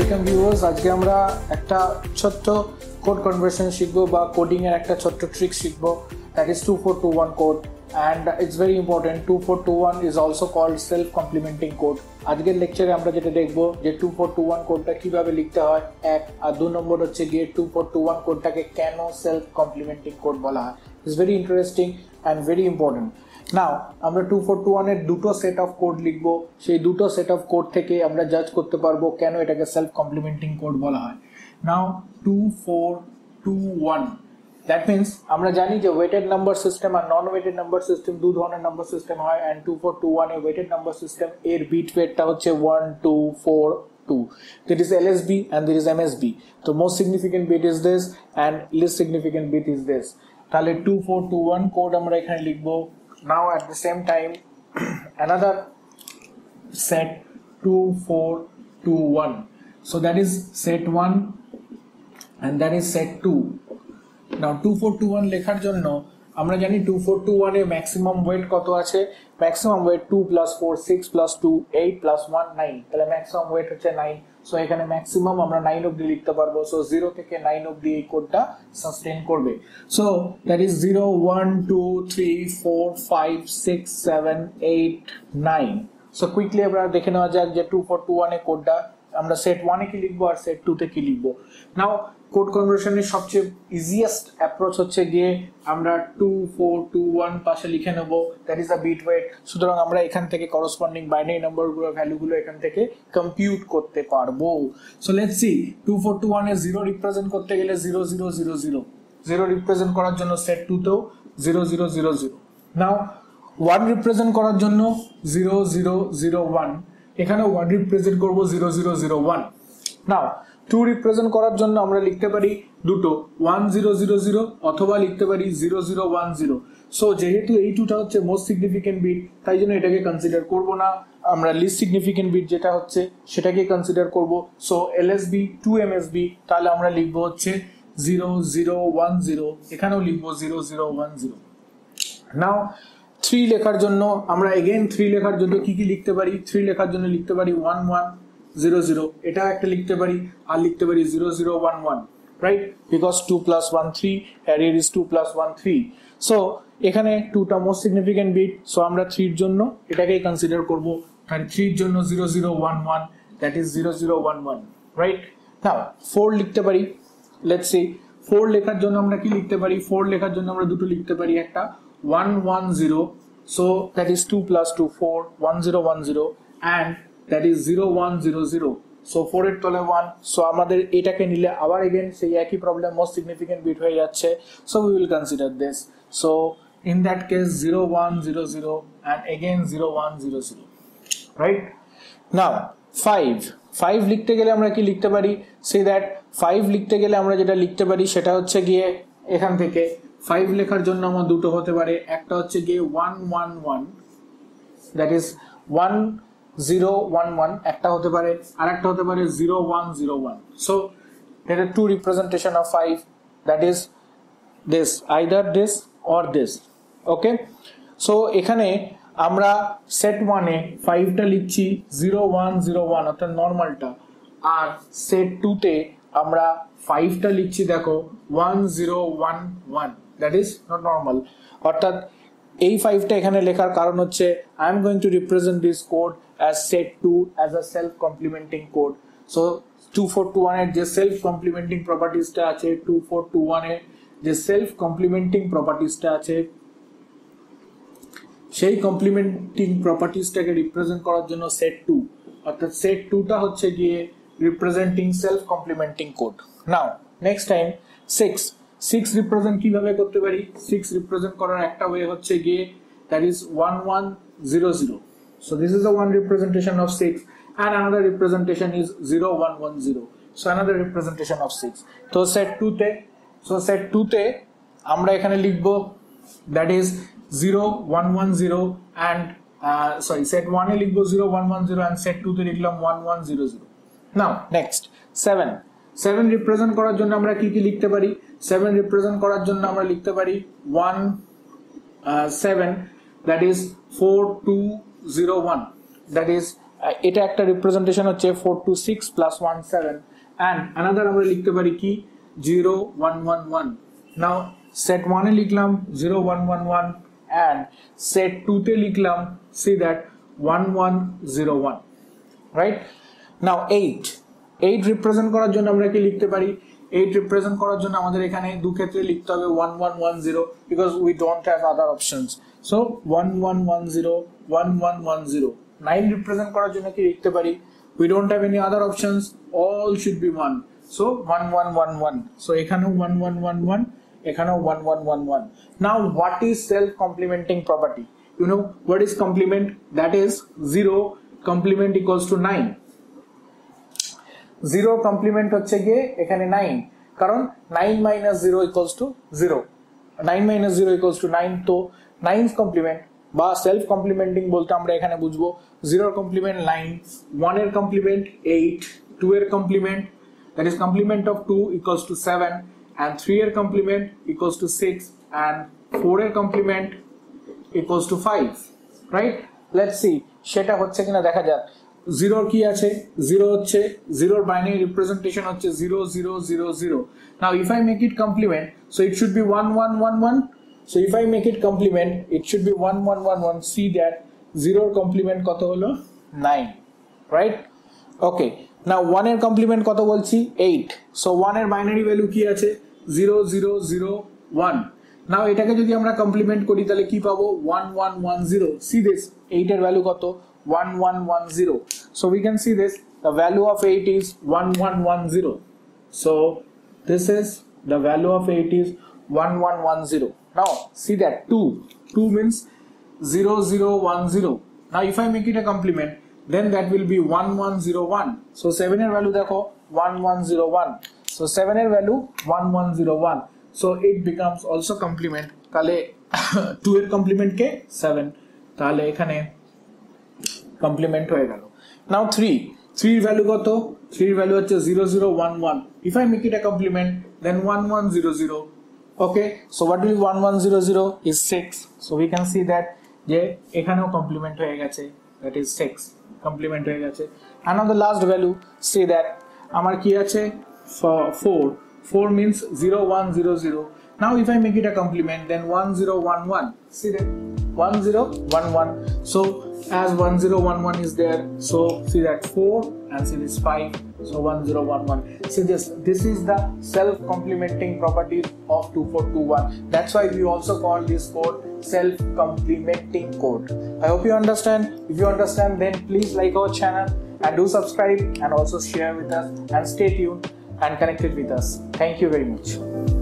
Welcome viewers. আজকে আমরা একটা ছোট্ট কোড কনভার্সন শিখবো বা কোডিং এর একটা ছোট্ট ট্রিক শিখবো, that is 2421 code, and it's very important. 2421 is also called self complementing code. আজকের লেকচারে আমরা যেটা দেখবো যে 2421 কোডটা কিভাবে লিখতে হয়, এক, আর 2 নম্বর হচ্ছে গিয়ে 2421 কোডটাকে কেন সেলফ কমপ্লিমেন্টিং কোড বলা হয়। It's very interesting and very important. Now আমরা 2421 এর দুটো সেট অফ কোড লিখবো, সেই দুটো সেট অফ কোড থেকে আমরা জাজ করতে পারবো কেন এটাকে সেলফ কমপ্লিমেন্টিং কোড বলা হয়। নাও 2421, দ্যাট মিনস আমরা জানি যে ওয়েটেড নাম্বার সিস্টেম আর নন ওয়েটেড নাম্বার সিস্টেম দু ধরনের নাম্বার সিস্টেম হয়, অ্যান্ড 2421 এ ওয়েটেড নাম্বার সিস্টেম এর বিট ওয়েটটা হচ্ছে 1 2 4 2. There is LSB and there is MSB. The most significant bit is this and least significant bit is this. তাহলে 2421 code আমরা এখানে লিখবো। Now at the same time another set 2421, so that is set 1 and that is set 2. Now 2421 লেখার জন্য আমরা জানি 2421 এ maximum wait কত আছে, ম্যাক্সিমাম ওয়েট 2 + 4 6 + 2 8 + 1 9, তাহলে ম্যাক্সিমাম ওয়েট হচ্ছে 9। সো এখানে ম্যাক্সিমাম আমরা 9 অবধি লিখতে পারবো। সো 0 থেকে 9 অবধি এই কোডটা সাস্টেইন করবে। So that is 0 1 2 3 4 5 6 7 8 9। So quickly আমরা দেখে নেওয়া যাক যে 2421 এর কোডটা আমরা সেট 1 এ কি লিখবো আর সেট 2 তে কি লিখবো। নাও কোড কনভার্সনের সবচেয়ে ইজিয়েস্ট অ্যাপ্রোচ হচ্ছে গিয়ে আমরা 2421 পাশে লিখে নেব, that is a bit weight. সুতরাং আমরা এখান থেকে করসপন্ডিং বাইনারি নাম্বারগুলো ভ্যালুগুলো এখান থেকে কম্পিউট করতে পারবো। সো লেটস সি 2421 এ 0 রিপ্রেজেন্ট করতে গেলে 0 0 0 0, 0 রিপ্রেজেন্ট করার জন্য সেট 2 তেও 0 0 0 0। নাও 1 রিপ্রেজেন্ট করার জন্য 0 0 0 1, এখানে 1 রিপ্রেজেন্ট করব 0 0 0 1। নাও 2 রিপ্রেজেন্ট করার জন্য আমরা লিখতে পারি দুটো 1 0 0 0 অথবা লিখতে পারি 0 0 1 0। সো যেহেতু এই দুটো হচ্ছে মোস্ট সিগনিফিকেন্ট বিট, তাই জন্য এটাকে কনসিডার করব না, আমরা লিস্ট সিগনিফিকেন্ট বিট যেটা হচ্ছে সেটাকে কনসিডার করব। সো LSB 2 MSB, তাহলে আমরা লিখব হচ্ছে 0 0 1 0, এখানেও লিখব 0 0 1 0। নাও 3 লেখার জন্য আমরা এগেইন 3 লেখার জন্য কি কি লিখতে পারি, 3 লেখার জন্য লিখতে পারি 1 1 0 0, এটা একটা লিখতে পারি, আর লিখতে পারি 0 0 1 1, right, because 2 + 1 3, here is 2 + 1 3। So এখানে 2টা মোস্ট সিগনিফিকেন্ট বিট, সো আমরা 3 এর জন্য এটাকেই কনসিডার করব। তাহলে 3 এর জন্য 0 0 1 1, দ্যাট ইজ 0 0 1 1, রাইট। নাও 4 লিখতে পারি, লেটস সি 4 লেখার জন্য আমরা কি লিখতে পারি, 4 লেখার জন্য আমরা দুটো লিখতে পারি, একটা 1 1 0, so that is 2 + 2 4, 1 0 1 0, and that is 0 1 0 0, so 4 এর তলে 1। সো আমাদের এটাকে নিলে আবার এগেইন সেই একই প্রবলেম, মোস্ট সিগনিফিকেন্ট বিট হয়ে যাচ্ছে। So we will consider this. So in that case 0 1 0 0 and again 0 1 0 0, right. Now 5 লিখতে গেলে আমরা কি লিখতে পারি, সেই দ্যাট 5 লিখতে গেলে আমরা যেটা লিখতে পারি সেটা হচ্ছে গিয়ে এখান থেকে 5 লেখার জন্য আমার দুটো হতে পারে, একটা হচ্ছে গিয়ে 1 1 1, দ্যাট ইজ 1 0 1 1, একটা হতে পারে, আর একটা হতে পারে 0 1 0 1। So there are two representation of 5, that is this, either this or this, okay। So এখানে আমরা সেট 1 এ 5টা লিখছি 0 1 0 1 অর্থাৎ নরমালটা, আর সেট 2 তে আমরা 5টা লিখছি দেখো 1 0 1 1, that is not normal। অর্থাৎ এই 5টা এখানে লেখার কারণ হচ্ছে I am going to represent this code as set 2 as a self complementing code। So 2421 এর যে self complementing propertiesটা আছে, 2421 এর যে self complementing propertiesটা আছে, সেই complementing propertiesটাকে রিপ্রেজেন্ট করার জন্য set 2, অর্থাৎ set 2টা হচ্ছে গিয়ে representing self complementing code। Now next time 6 represent কিভাবে করতে পারি, 6 রিপ্রেজেন্ট করার একটা ওয়ে হচ্ছে গিয়ে that is 1 1 0 0, so this is the one representation of 6, and another representation is 0 1 1 0, so another representation of 6। তো set 2 তে আমরা এখানে লিখব that is 0 1 1 0 and set 1 এ লিখব 0 1 1 0 and set 2 তে লিখলাম 1 1 0 0। now next 7 রিপ্রেজেন্ট করার জন্য আমরা কি কি লিখতে পারি, 7 রিপ্রেজেন্ট করার জন্য আমরা লিখতে পারি 1 7, that is 4 2 0 1, that is এটা একটা রিপ্রেজেন্টেশন হচ্ছে 426 plus 17 and another আমরা লিখতে পারি কি 0111 now set 1 এ লিখলাম 0111 and set 2 তে লিখলাম see that 1101 right now 8 represent করার জন্য আমরা কি লিখতে পারি 8 রিপ্রেজেন্ট করার জন্য আমাদের এখানে দুই ক্ষেত্রে লিখতে হবে 1110 because we don't have other options so 1110 1110 9 represent করার জন্য কি লিখতে পারি we don't have any other options all should be 1 so 1111 so এখানেও 1111 এখানেও 1111 now what is self complementing property you know what is complement that is 0 complement equals to 9 0 complement হচ্ছে গিয়ে এখানে 9 কারণ 9 minus 0 equals to 0 9 minus 0 equals to 9 তো 9's complement বা self complementing বলতে আমরা এখানে বুঝবো 0 এর কমপ্লিমেন্ট 9 1 এর কমপ্লিমেন্ট 8 2 এর complement that is complement of 2 equals to 7 and 3 এর কমপ্লিমেন্ট equals to 6 and 4 এর complement equals to 5 right let's see সেটা হচ্ছে কিনা দেখা যাক 0 কি আছে 0 হচ্ছে 0 এর বাইনারি রিপ্রেজেন্টেশন হচ্ছে 0000 now if I make it complement so it should be 1111 so if I make it complement it should be 1111 see that 0 এর কমপ্লিমেন্ট কত হলো 9 right okay now 1 এর কমপ্লিমেন্ট কত বলছি 8 so 1 এর বাইনারি ভ্যালু কি আছে 0001 now এটাকে যদি আমরা কমপ্লিমেন্ট করি তাহলে কি পাবো 1110 see this 8 এর ভ্যালু কত 1110 so we can see this the value of 8 is 1110 so this is the value of 8 is 1110 now see that 2 means 0010 now if I make it a complement then that will be 1101 so 7 এর value দেখো 1101 so 7 এর value 1101 so it becomes also complement তাহলে 2 এর complement কে 7 তাহলে এখানে complement হয়ে গেল now 3 এর ভ্যালু কত 3 এর ভ্যালু হচ্ছে 0011 if I make it a complement then 1100 okay so what will 1100 is 6 so we can see that যে এখানেও কমপ্লিমেন্ট হয়ে গেছে that is 6 কমপ্লিমেন্ট হয়ে গেছে and on the last value see that আমার কি আছে 4 means 0100 now if I make it a complement then 1011 see that 1011 so as 1011 is there so see that 4 and see this 5 so 1011 see this is the self complementing properties of 2421 that's why we also call this code self complementing code I hope you understand if you understand then please like our channel and do subscribe and also share with us and stay tuned and connected with us thank you very much